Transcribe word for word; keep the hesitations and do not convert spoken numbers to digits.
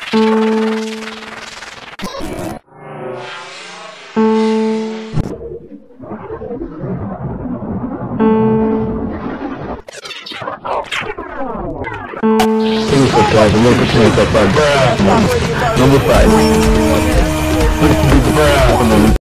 Guys, I'm gonna continue so far. Number five. Bruh.